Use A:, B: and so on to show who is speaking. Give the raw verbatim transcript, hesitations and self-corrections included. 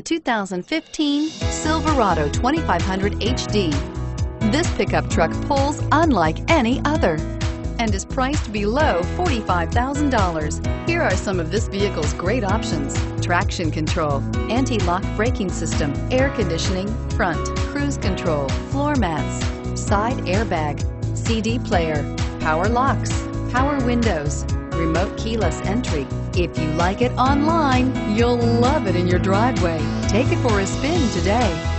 A: the two thousand fifteen Silverado twenty-five hundred H D. This pickup truck pulls unlike any other and is priced below forty-five thousand dollars. Here are some of this vehicle's great options: traction control, anti-lock braking system, air conditioning, front, cruise control, floor mats, side airbag, C D player, power locks, power windows, remote keyless entry. If you like it online, you'll love it in your driveway. Take it for a spin today.